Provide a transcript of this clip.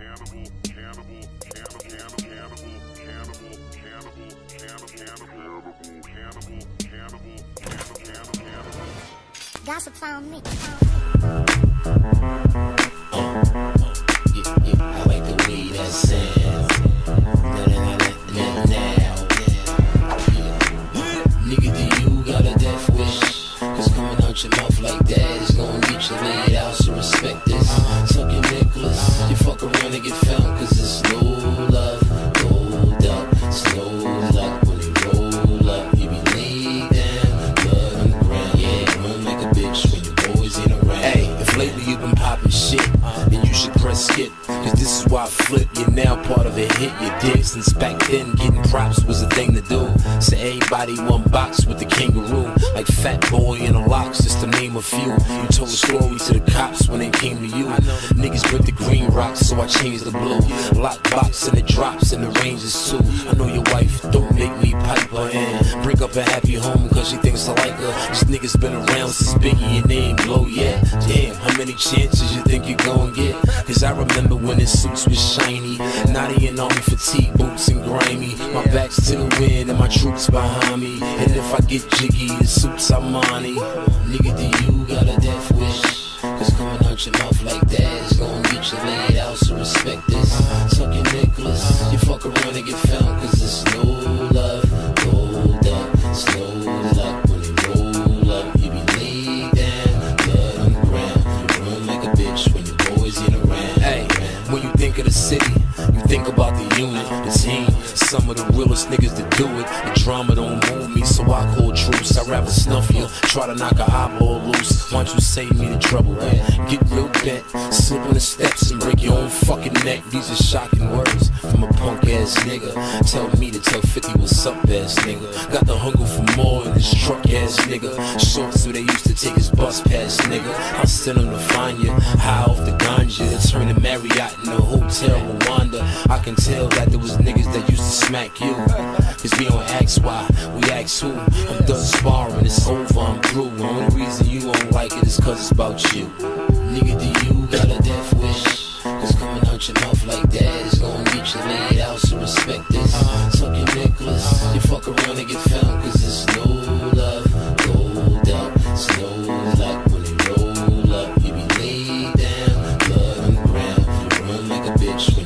Gossip found me. I like the way that sound. Nigga, do you got a death wish? Cause coming out your mouth like that is gonna get you laid out, so respect this. Suck your necklace, you fuck around and get found. Cause it's no love, hold up. It's no luck when you roll up. You be laid down, blood on the ground. Yeah, run like a bitch when your boys ain't around. Hey, if lately you been popping shit, then you should press skip. Cause this is why I flip, you're now part of a hit. Your dick since back then, getting props was a thing to do. So everybody one box with the kangaroo. Like Fat Boy in the Locks, just to name a few. You told a story to the cops when they came to you. Niggas break the green rocks, so I changed the blue. Lock box and it drops and the range is too. I know your wife, don't make me pipe her in. Break up a happy home cause she thinks I like her. These niggas been around since Biggie and they ain't blow yet. Damn, how many chances you think you gon' get? Cause I remember when his suits was shiny. Now they in army fatigue boots and grimy. My back's to the wind and my troops behind me. And if I get jiggy, the suits Armani. Nigga, do you got a death wish? Cause coming out your mouth like that is gonna get you laid out, so respect this. Suck your necklace, you fuck around and get found. Cause it's no love, hold up. It's no luck when you roll up. You be laid down, blood on the ground. You run like a bitch when your boys ain't around. Hey, when you think of the city, you think about the unit, the team. Some of the realest niggas that do it. The drama don't move me, so I call truce. I'd rather snuff you, try to knock a eyeball loose. Why don't you save me the trouble, man? Get real bent, slip on the steps and break your own fucking neck. These are shocking words from a punk ass nigga. Tell me to tell 50 what's up, ass nigga. Got the hunger for more in this truck ass nigga. Short so they used to take his bus past nigga. I'll send him to find you, high off the ganja. Turn the Marriott in a hotel Rwanda. I can tell that there was niggas that used to smack you. Cause we don't ask why, we ask who. I'm done sparring, it's over, I'm through. The only reason you won't like it is cause it's about you. Nigga, do you got a death wish? Cause coming out your mouth like that is gonna get you laid out, so respect this. Suck your necklace, you fuck around and get found. Cause it's no love, hold up. It's no luck when you roll up. You be laid down, blood on the ground. You run like a bitch.